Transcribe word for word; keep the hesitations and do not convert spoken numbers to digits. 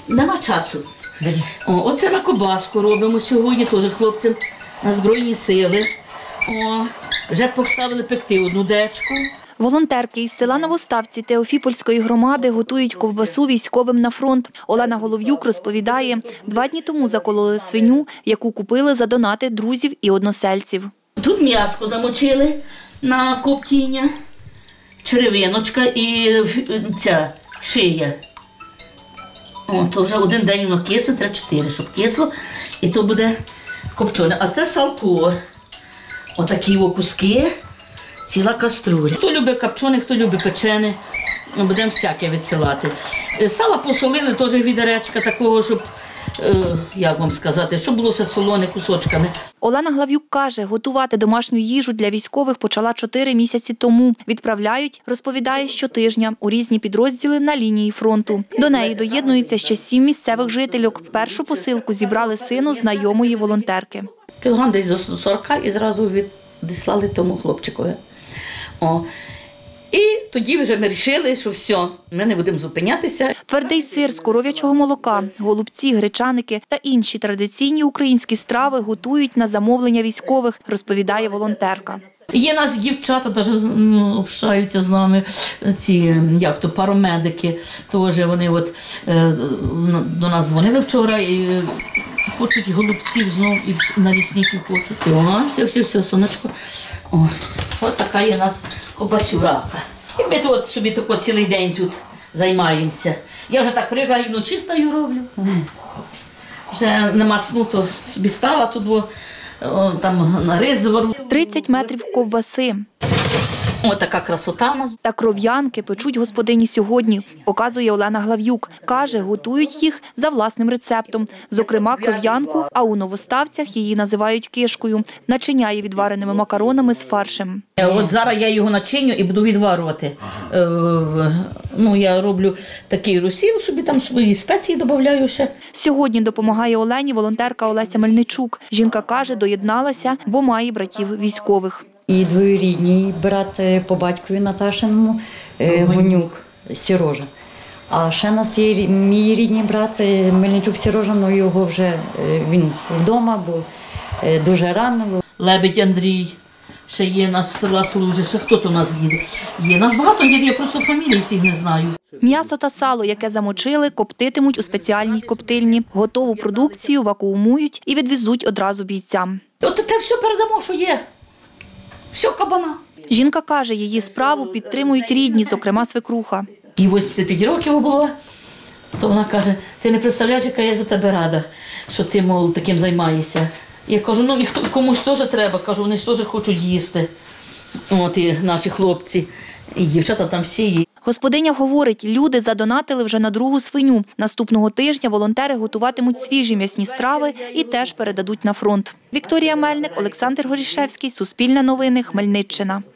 Нема часу. О, оце ми кобаску робимо сьогодні, теж хлопцям на Збройні сили. О, вже поставили пекти одну дечку. Волонтерки із села Новоставці Теофіпольської громади готують ковбасу військовим на фронт. Олена Голов'юк розповідає, два дні тому закололи свиню, яку купили за донати друзів і односельців. Тут м'яско замочили на коптіння, черевиночка і ця шия. О, то вже один день воно кисле, треба чотири, щоб кисло, і то буде копчене. А це салко. Отакі о куски, ціла каструля. Хто любить копчене, хто любить печене, будемо всяке відсилати. Сала посолили, теж відеречка такого, щоб, як вам сказати, щоб було ще солоне кусочками. Олена Глав'юк каже, готувати домашню їжу для військових почала чотири місяці тому. Відправляють, розповідає, щотижня у різні підрозділи на лінії фронту. До неї доєднується ще сім місцевих жительок. Першу посилку зібрали сину знайомої волонтерки. Кілограм десь до сорока і зразу відіслали тому хлопчикові. О. І тоді вже ми вирішили, що все, ми не будемо зупинятися. Твердий сир з коров'ячого молока, голубці, гречаники та інші традиційні українські страви готують на замовлення військових, розповідає волонтерка. Є нас дівчата, навіть ну, общаються з нами, ці, як то, парамедики, теж вони от, е, до нас дзвонили вчора і хочуть голубців знову і навісники хочуть. О, все, все, все, сонечко. О, от така є у нас кобасюрака. І ми тут собі тако цілий день тут займаємося. Я вже так привикла і вночі стаю роблю. Вже нема сну, то собі стала тут, бо, о, там на рис завару. тридцять метрів ковбаси. Ось така красота у нас. Та кров'янки печуть господині сьогодні, показує Олена Глав'юк. Каже, готують їх за власним рецептом. Зокрема, кров'янку, а у Новоставцях її називають кишкою. Начиняє відвареними макаронами з фаршем. От зараз я його начиню і буду відварювати. Ну, я роблю такий розсіл, собі там свої спеції додаю ще. Сьогодні допомагає Олені волонтерка Олеся Мельничук. Жінка каже, доєдналася, бо має братів військових. І двоюрідний брат по батькові Наташиному, Гонюк, Сірожа. А ще у нас є мій рідний брат Мельничук Сірожа, але його вже він вдома, бо дуже рано. Лебедь Андрій, ще є нас з села служить, ще хто то у нас їде. Є нас багато їде, я просто фамілії всіх не знаю. М'ясо та сало, яке замочили, коптитимуть у спеціальній коптильні. Готову продукцію вакуумують і відвезуть одразу бійцям. От те все передамо, що є. Все, кабана. Жінка каже, її справу підтримують рідні, зокрема свекруха. Їй вісімдесят п'ять років було, то вона каже, ти не представляєш, яка я за тебе рада, що ти, мол, таким займаєшся. Я кажу, ну і комусь теж треба, кажу, вони ж теж хочуть їсти, от і наші хлопці, і дівчата там всі є. Господиня говорить, люди задонатили вже на другу свиню. Наступного тижня волонтери готуватимуть свіжі м'ясні страви і теж передадуть на фронт. Вікторія Мельник, Олександр Горішевський, Суспільне новини, Хмельниччина.